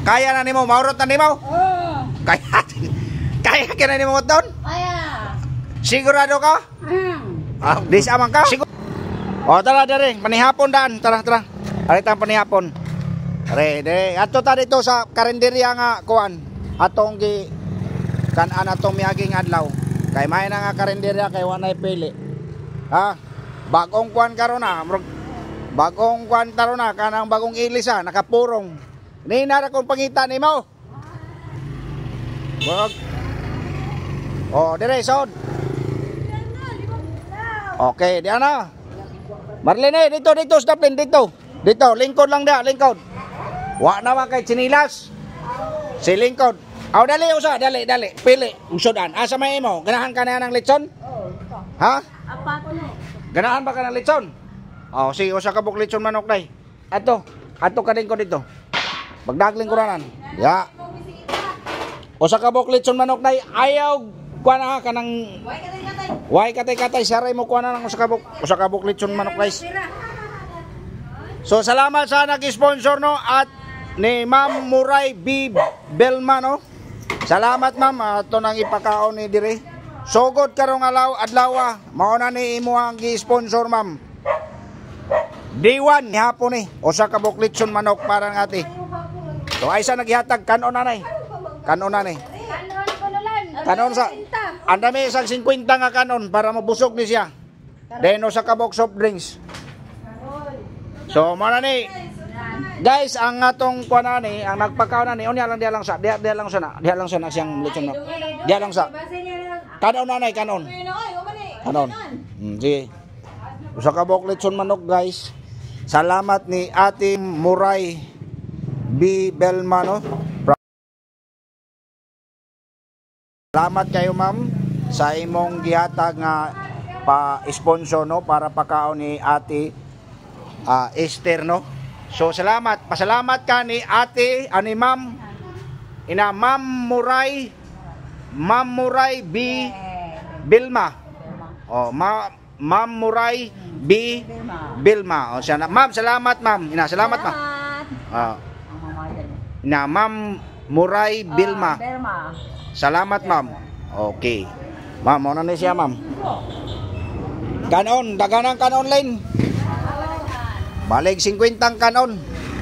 Kaya na nimo maurot na nimo? Kaya kaya na nimo doon? Kaya. Sigurado ka? Di sa man ka? O tara dere, panihapon daan. Tara. Arita panihapon. Dere, ato ta dito sa karinderya nga kuan. Atong gi kan-an atong miaging adlaw. Kay may na nga karinderya kay wanay pili. Ha? Bagong kuan karon na. Bagong kuan karon na kanang bagong ilisa nakapurong. Ni na kung pangita nimo. Wag. Oh, dire sod. Okay, diyan na. Marlene, dito, stop din, dito. Dito, lingkod lang dia, lingkod. Wa naman kay chinilas. Si lingkod. Aw, dali, usa, dali. Pili, usudan. Asa may mo? Ganahan ka na ng lechon? Ha? Apat na. Ganahan ba ka ng lechon? Oh, si usa ka buk lechon manok day. Ato ka din ko dito. Magdagling ko ranan. Ya. Usa ka buk lechon manok day. Ayaw kuan ka nang Why katay saray mo kuha na ng usa ka buk lechon manok guys. So salamat sa nag-sponsor no at ni Ma'am Muray B. Belma no. Salamat ma'am ato nang ipakaon ni dire. Sugod karong adlaw mao na ni imo ang gi-sponsor ma'am. Day 1 hapon ni usa ka buk lechon manok para ng ati. So ay sa naghihatag kanon na ni. Kanon sa andami isang 50 nga kanon para mabusog ni siya. Then usa ka box soft drinks. So mana ni guys ang atong kuan ni ang nagpakaon na ni unya lang dia lang sa siyang lechon manok. Dia lang sa kanon na ni kanon. Sige. Usa ka box lechon manok guys. Salamat ni Ate Muray B. Belma no. Salamat kayo ma'am sa imong gihatag nga pa-sponsor no para pakaon ni Ate Esther no. So pasalamat ka ni Ate ani ma'am Ma'am Muray B. Bilma. Oh, Ma'am Muray B. Bilma. O siya na. Ma'am, salamat ma'am. Salamat ma'am. Ma'am Muray Bilma. Salamat ma'am. Okay. Ma'am, mo na siya ma'am. Kanon, daganang kanon line. Balig 50 kanon.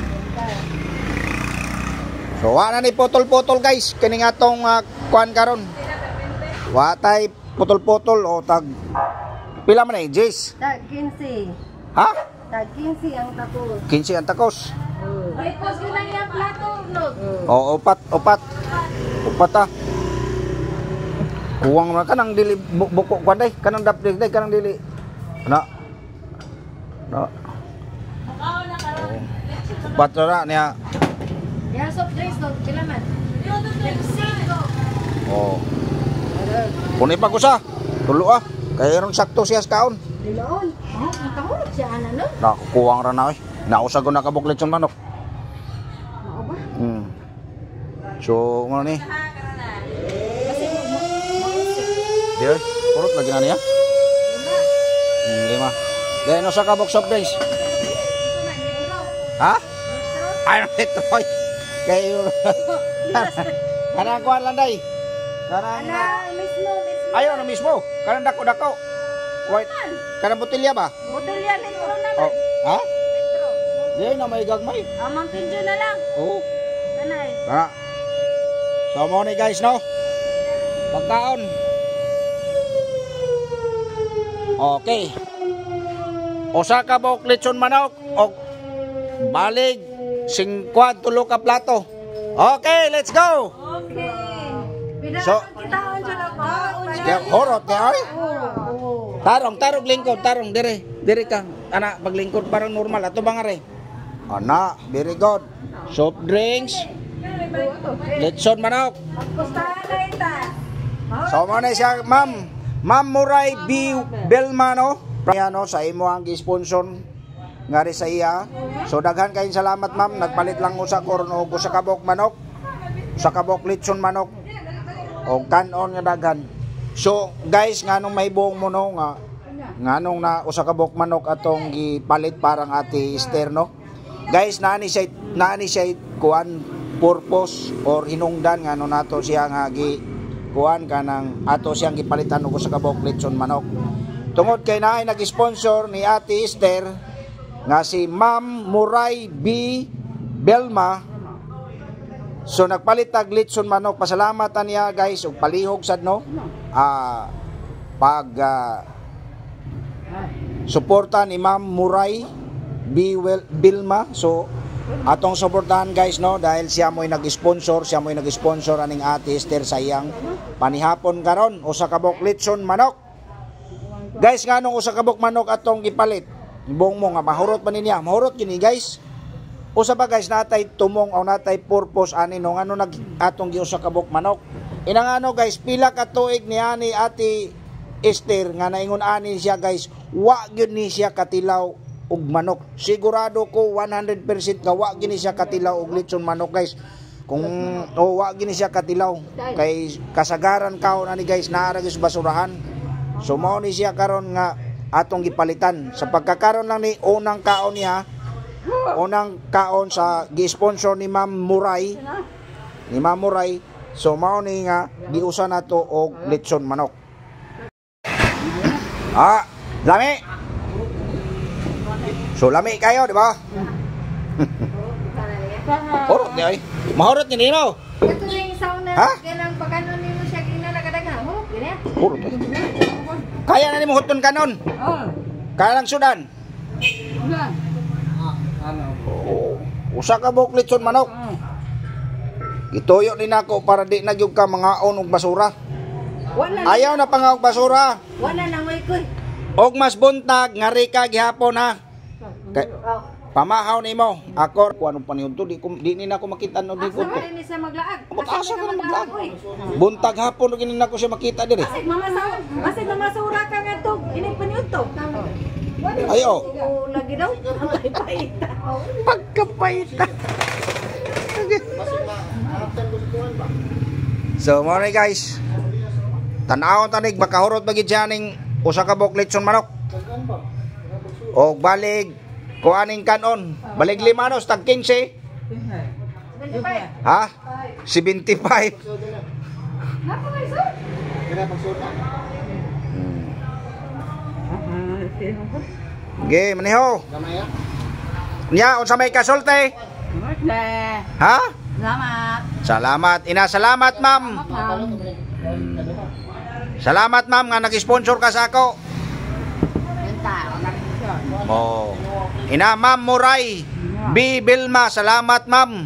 So wala ni putol-putol guys. Kini nga tong kuan karon. Watay putol-putol o tag pila man eh, Jess? Tag 15. Ha? Tag 15 ang takos. 15 ang takos. Ay, pos ko lang yung plato, vlog. O, upat ah. Kuwang na kanang dili buko kwan day, kanang dapdig day, kanang dili. Na. Upat ra niya. Ya soft drinks no, pila man? Pepsi go. Oh. Kuni pa ko sa. Tulo ah. Kaya ron sakto siya sa kaon. Diloon. Nakahulog siya ana no? Nakukuwang ra na oy. Nausa ko na kabuk lechon manok. Mao ba? So, ano ni? Diyo, purot lagi na niya? 5. Then, usa ka box of drinks. Ha? Ay, ito boy. Kayo. Kanang kuhan lang day. Kanang... mismo. Ayaw na mismo. Kanang dako-dako. Wait. Kanang botelya ba? Botelya litro naman. Oh. Ha? Litro. Diyan na may gagmay. Amang pinjo na lang. Oo. Kanay. Tara. So, mo ni guys, no? Pagkaon. Okay. Usa ka bok lechon manok o balig 53 ka plato. Okay, let's go. Okay. So, Kitaon siya na ko. kaya horot kaya ay. Tarong lingkod, dire ka. Ana paglingkod parang normal ato ba nga re? Ana, very good. Soft drinks. Lechon manok. Pustahan na ita. So mo na siya, Ma'am Muray B. Belma no. Ano sa imo ang gi-sponsor nga ri sa iya. So daghan kayong salamat ma'am. Nagpalit lang usa ko og usa ka bok manok. Usa ka bok lechon manok. O kanon nga daghan. So guys, nganong may buong mo no nga nganong na usa ka bok manok atong gipalit parang Ate Esther no. Guys, naani siya kuan purpose or hinungdan nga no nato siya nga gi kuan kanang ato siyang gipalitan og usa ka buok lechon manok. Tungod kay naay nag-sponsor ni Ate Esther nga si Ma'am Muray B. Belma. So nagpalit tag lechon manok. Pasalamatan niya guys ug palihog sad no. Suporta ni Ma'am Muray B. Belma. So atong suportahan guys no dahil siya mo'y nag-sponsor, aning Ate Esther sa iyang panihapon karon usa ka buok lechon manok. Guys nganong usa ka buok manok atong gipalit? Ibong mo nga mahurot pa niya. Mahurot yun guys. Usa ba guys natay tumong o natay purpose ani no ngano nag atong giusa ka buok manok. Inangano guys pila ka tuig ni ani Ate Esther nga naingon ani siya guys wa gyud ni siya katilaw og manok. Sigurado ko 100% nga wa gyud ni siya katilaw og lechon manok guys. Kung wa gyud ni siya katilaw kay kasagaran kaon ani guys naa ra gyud sa basurahan. So mao ni siya karon nga atong gipalitan. Sa pagkakaron lang ni unang kaon niya, unang kaon sa gi-sponsor ni Ma'am Muray. So mao ni nga giusa nato og lechon manok. Lami. So lami kayo, di ba? Horot ni ay. Mahorot ni nino. Ito na yung sauna. Ha? Ganang pagkanon ni mo siya ginalagadagan. Gini. Horot. Kaya na ni mo huton kanon. Kaya lang sudan. Usa ka buok lechon manok. Gituyo din ako para di nagyug ka mangaon og basura. Ayaw na pangaog basura. Wala nang may koy. Og mas buntag ngari ka gihapon ha. Pamahaw nimo. Ako kuno pa niyon to di ni nako makita no di ko. Asa ni sa maglaag? Asa ka na maglaag? Buntag hapon gini nako siya makita diri. Basig mamasura ka nga to. Ini pa niyon to. Ayo. Lagi daw. Pagkapaita. Pagkapaita. So mo na guys. Tan-aw tanig makahurot bagid siya ning usa ka buok lechon manok. Og balig kuaning kanon. Balig limanos tag 15. Ha? 75. Nako may sir. Ge, maniho. Nya unsa may kasulti? Ha? Salamat. Salamat. Salamat ma'am. Salamat ma'am nga nag-sponsor ka sa ako. Oh. Ma'am Muray B. Belma, salamat ma'am.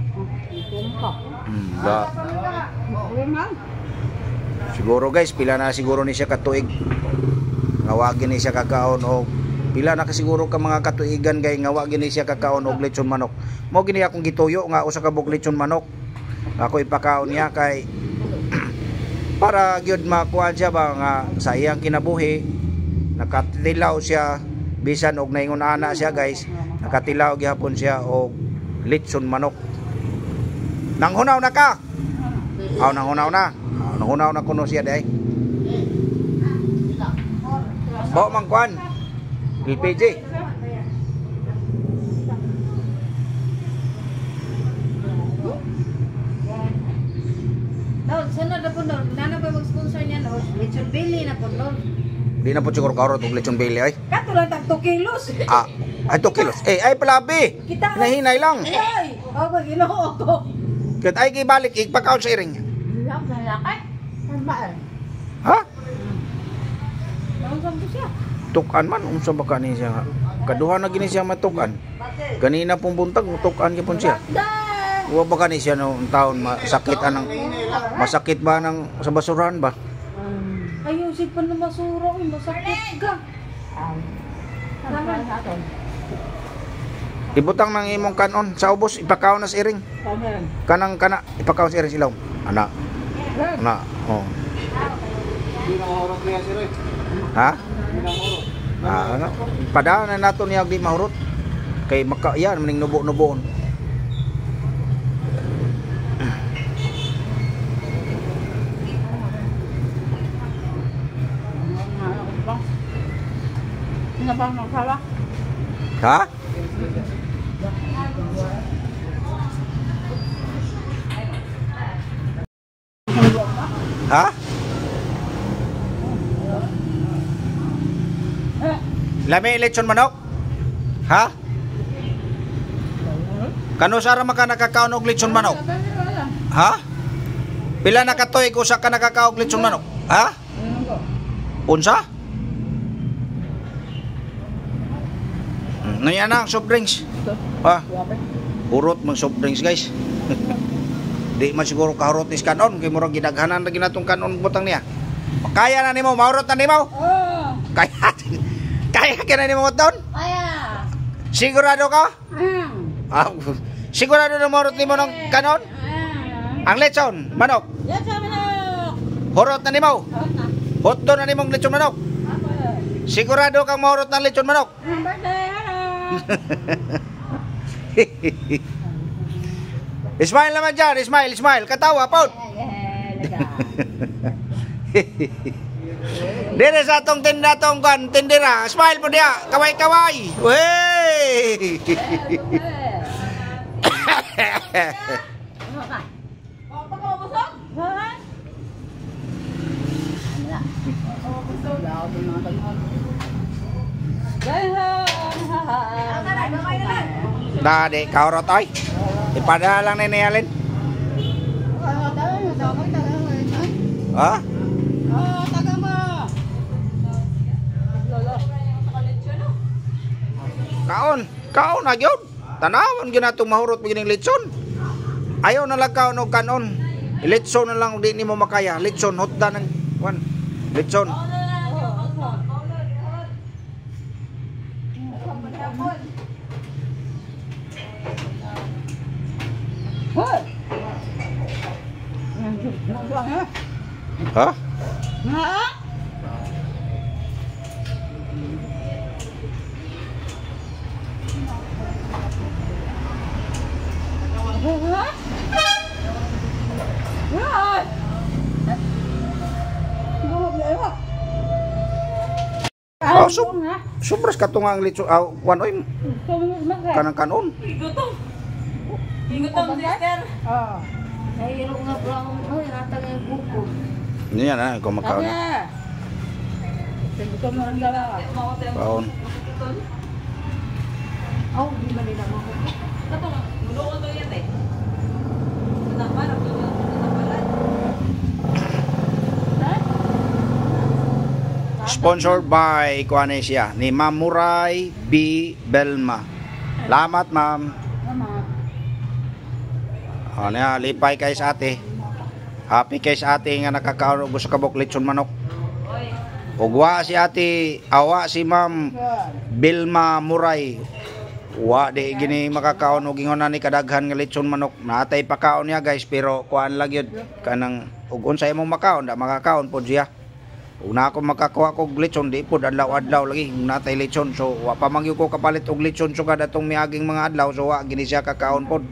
Siguro guys, pila na siguro ni siya katuig. Ngawagin ni siya kakaon og pila na kasiguro ka mga katuigan gay ngawagin ni siya kakaon og lechon manok. Mo gini akong gituyo nga usa ka buok lechon manok. Ako ipakaon niya kay para gyud makuha siya ba nga sa iyang kinabuhi nakatilaw siya bisan og naingon ana siya guys nakatilaw gihapon siya og lechon manok. Nanghunaw na ka? Nanghunaw na. Nanghunaw na kuno siya day. Bao man kuan. LPG. Sunod na po nun. Nana pa mag-sponsor niya no? Lechon Billy na po nun. Di na po siguro kaurot og lechon belly ay. Kato lang tag 2 kilos. Ay 2 kilos. Ay palabi. Hinahinay lang. Ay! Ako, ginoo ko. Kat ay gibalik ipakaon sa iring. Lang sa lakay. Saan Ha? Nausap ko siya. Tukan man unsa ba kani siya? Kaduha na gini siya matukan. Kanina pong buntag tukan gyapon siya. Wa ba kani siya no taon masakit anang masakit ba nang sa basurahan ba? Ayusin pa na masura ko, masakit ka. Ibutang nang imong kanon sa ubos ipakaon na sa iring. Kana ipakaon sa iring silaw. Ana. Oh. Ha? Ano? Padaan na nato niya di mahurot. Kay maka yan maning nubo-nuboon. Ha? Ha? Lami lechon manok? Ha? Kano sara maka nakakaon og lechon manok? Ha? Pila na katoy ko sa ka nakakaon og lechon manok? Ha? Unsa? Ngayon na ang soft drinks. Ha? Urot mang soft drinks guys. Di man siguro kahurot is kanon kay murag ginaghanan na ginatong kanon butang niya. Kaya na nimo maurot na nimo? Kaya. Kaya ka na nimo doon? Kaya. Sigurado ka? Sigurado na maurot nimo ng kanon? Ang lechon manok. Hurot na nimo? Hotdo na nimong lechon manok. Sigurado kang maurot ng lechon manok? Smile naman dyan, smile, katawa po. Dire sa atong tinda tong tindira, smile po diya, kaway-kaway. Wey! Dadi, kaurot ay. Ipadala lang ni Alin. Ha? Kaon na gyud. Tanawon gyud natong mahurot bigining lechon. Ayaw na lang kaon og kanon. Lechon na lang di nimo makaya. Lechon hotda ng wan. Lechon. Ha? Sobras katungang lechon. Wanoy kanang kanon. Higutom, sister. Nahihirap nga po ang natang yung buko. Yan na, ikaw makaon. Higutom mo rin dalawa. Kaon. Di ba nila mo? Ito, gulo ko to yan eh. Nataparap yun yung natapalan. Sponsored by Kuanesia ni Ma'am Muray B. Belma. Salamat, ma'am. Lipay kay sa ate. Happy kay sa ate nga nakakaon og gusto kabok lechon manok. Ugwa si ate, awa si Ma'am Belma Muray. Wa di gini makakaon og ingon ni kadaghan nga lechon manok. Natay pakaon niya guys pero kuan lang yun kanang ug unsay imong makaon da makakaon pod siya. Una ako makakuha kog lechon di pod adlaw-adlaw lagi natay lechon so wa pa man gyud ko kapalit og lechon so kada tong miaging mga adlaw so wa gini siya kakaon pod.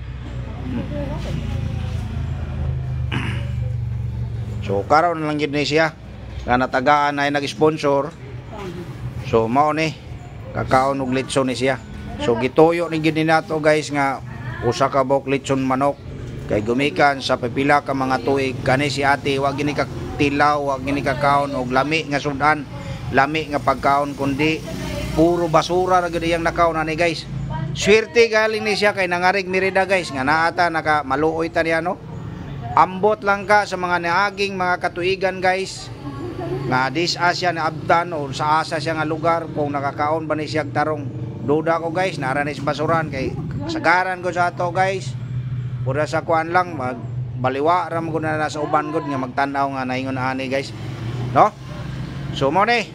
So karon lang gid ni siya nga natagaan ay nag-sponsor. So mao ni kakaon og lechon ni siya. So gituyo ni gid ni nato guys nga usa ka bok lechon manok kay gumikan sa pipila ka mga tuig kani si ate wa gini ka tilaw wa gini kakaon og lami nga sudan, lami nga pagkaon kundi puro basura ra gid iyang nakaon ani guys. Swerte galing ni siya kay nangarig mirida guys nga naata naka maluoy ta niya no. Ambot lang ka sa mga naaging mga katuigan guys nga dis Asia na abdan o sa asa siya nga lugar kung nakakaon ba ni siya tarong. Duda ko guys naranis basuran kay sagaran ko sa ato guys. Pura sa kuan lang baliwa ra mo na nasa uban gud nga magtan-aw nga naingon ani guys. No? So mo ni.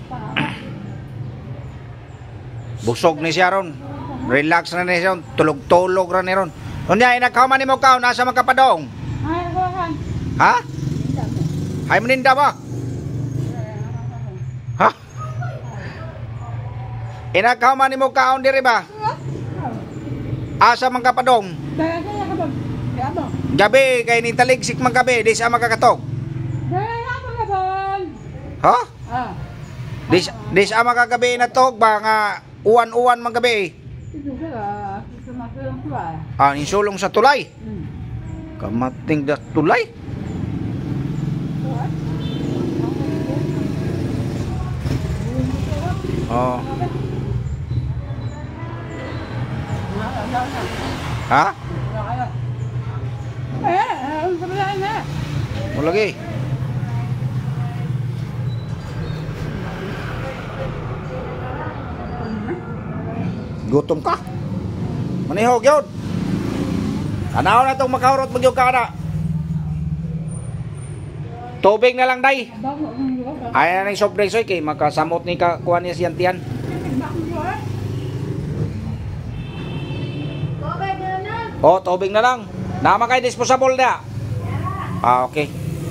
Busog ni siya ron. Relax na ni siya, tulog-tulog ra ni ron. Unya inakaman nimo kaon nasa makapadong? Ha? Hay meninda ba? Ha? Inakaman nimo kaon diri ba? Asa man kapadong? Gabi kay ni taligsik man gabi di sa makakatok. Ha? Di sa makagabi na tog ba nga uwan-uwan man gabi. Insulong sa tulay. Kamating da tulay. Oh. Ha? Mo lagi. Gutom ka? Manihog yun. Anaw na itong makahurot magyog ka na. Tubig na lang, day. Ay na ng soft drinks, kay makasamot ni ka kuha niya siyang tiyan. Tubig na na. Oh, tubig na lang. Nama kay disposable na. Ah, okay.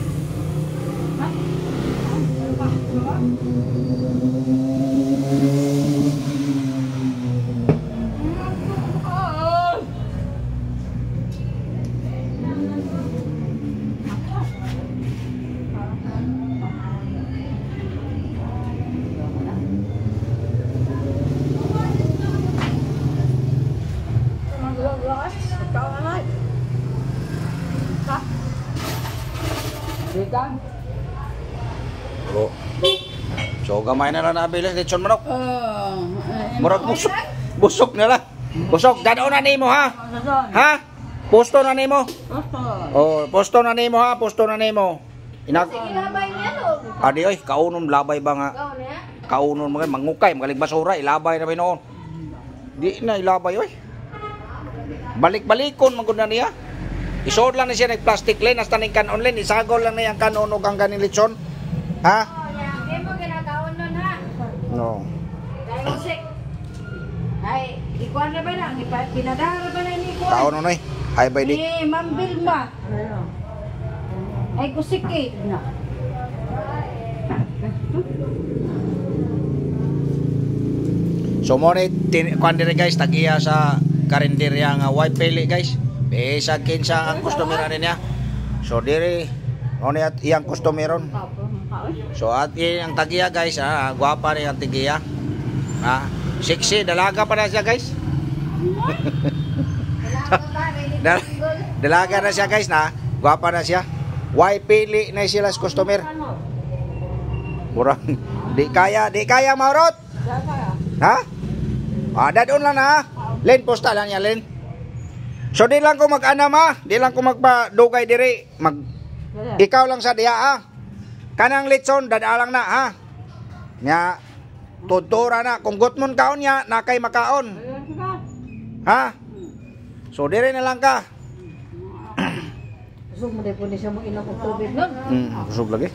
Oh. So gamay na lang nabili lechon manok. Murag busog. Busog na lang. Busog dadao na nimo ha. Ha? Posto na nimo. Oh, posto na nimo ha, posto na nimo. Inag Ilabay niya lo. Adi oy, kaunon labay ba nga? Ikaw niya. Kaunon mga mangukay, magalig basura, ilabay na ba noon? Di na ilabay oy. Balik-balikon man gud na niya. Isod lang na siya nag-plastic lane, hasta ning kanon lane, isagol lang na yung kanon o ang ganing lechon. Ha? Oh, yan. Hindi mo ginagaon nun ha. No. Dahil musik. Ay, ikuan na ba lang? Pinadara ba na ni ikuan? Taon nun oy. Ay bay di. Eh, Ma'am Vilma. Ay, kusik eh. So mo ni kuan dire guys, tagiya sa karinderya nga white pili guys. Bisag kinsa ang customer niya. So dire oni at iyang customeron. So at ang tagiya guys, gwapa ni ang tagiya. Ha, sexy dalaga pa na siya guys. Dalaga na siya guys na, gwapa na siya. Why pili na sila sa customer? Murang di kaya maurot. Ha? Dadon lang na. Len posta lang ya Len. So di lang ko mag-ana ma, di lang ko magpadugay diri. Ikaw lang sa diha ha. Kanang lechon dadalang na ha. Nya tutura na kung gutmon kaon nya nakay makaon. Ha? So dire na lang ka. Gusto mo din po niya mo inom ng tubig nun. Busog lagi.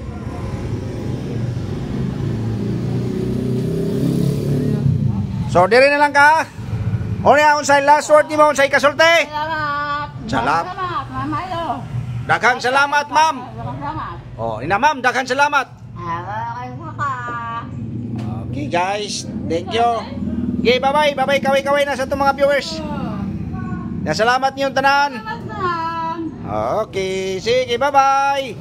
So dire na lang ka. Uni ang unsay last word nimo unsay kasulti? Salamat. Daghang salamat, ma'am. Oh, ina ma'am, daghang salamat. Okay guys, thank you. Okay, bye-bye. Bye-bye kaway-kaway na sa itong mga viewers. Ya, salamat niyong tanan. Okay, sige, bye-bye.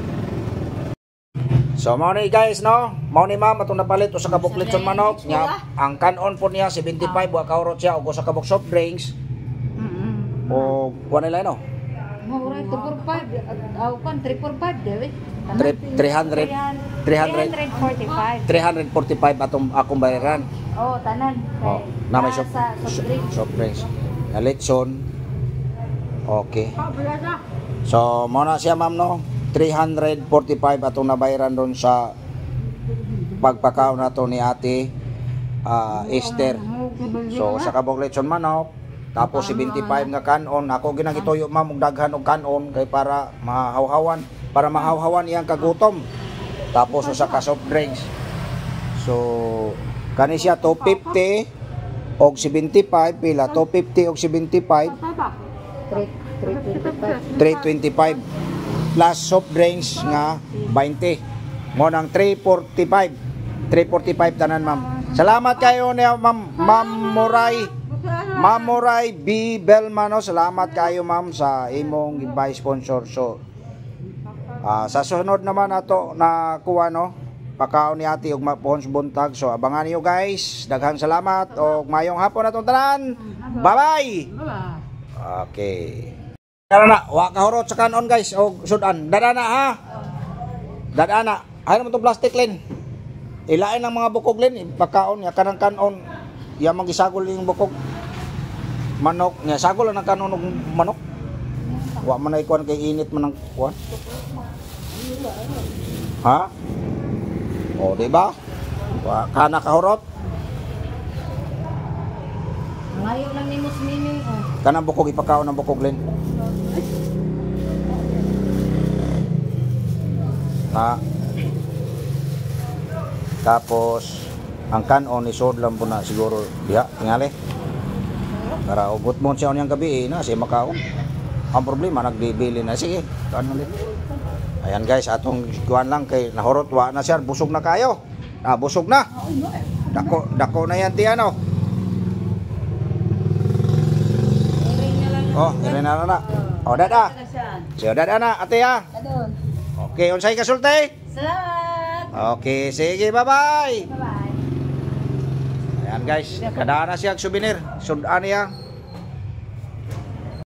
So, mau ni guys, no? Mau ni ma'am, itong napalit o sa kabuk lechon manok. Nya, ang kanon po niya, 75, buwa kaurot siya, o sa kabuk soft drinks. O, kuha nila, no? Mauray, 245. Aw kan, 345, David. 345 atong akong bayaran. Oh, tanan. Oh, na may soft drinks. Na lechon. Okay. So, mo na siya ma'am no. 345 atong nabayaran doon sa pagpakaon nato ni Ate Esther. So, sa kabog lechon manok. Tapos 75 nga kanon. Ako ginagituyo ma'am og daghan og kanon kay para mahawhawan iyang kagutom. Tapos sa ka soft drinks. So kani siya 250 og 75 pila 250 og 75 325 plus soft drinks nga 20 mo nang 345 tanan ma'am. Salamat kayo ni Ma'am Moray B. Belmano, salamat kayo ma'am sa imong gibay sponsor. So sa sunod naman ato na kuha no, pakaon ni Ate og mapons buntag. So abangan niyo guys. Daghang salamat og mayong hapon atong tanan. Bye-bye. Okay. Tara na, wa kahurot sa kanon guys og sudan. Dada na ha. Dadana, ayaw naman to plastic lin. Ilain ang mga bukog lin, ipakaon, ya kanang kanon, ya magisagol yung bukog. Manok, ya sagol lang ang kanon ng manok. Wa man ay kuan kay init man ang kuan. Ha? O, di ba? Wa kana kahurot. Ngayon lang ni Musmini. Oh. Kanang bukog ipakaon ng bukog lin. Ha? Tapos ang kanon isod lang po na siguro diha tingali. Para ubot mo siya niyang gabi na siya makaon. Ang problema nagbibili na sige. Kanon ulit. Ayan guys, atong kuan lang kay nahurot wa na siya, busog na kayo. Ah, busog na. Dako na yan ti ano. Oh, dire na na. Oh, dada. Siya dada na, ate ha. Adon. Okay, unsay kasulti? Salamat. Okay, sige, bye-bye. Bye-bye. Ayan guys, kada na siya souvenir. Sudan niya.